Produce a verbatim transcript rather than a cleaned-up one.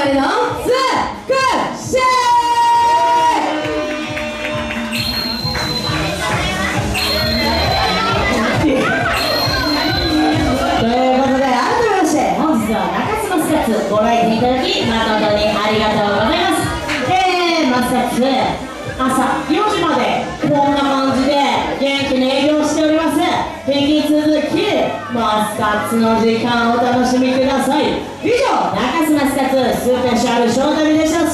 れのつくしということで、改めまして本日は中洲マスカッツご来店いただき誠にありがとうございます。えー、マスカッツ朝よじまでこんな感じで元気に営業しております。引き続きマスカッツの時間をお楽しみください。以上、中洲マスカッツスペシャルショー旅でした。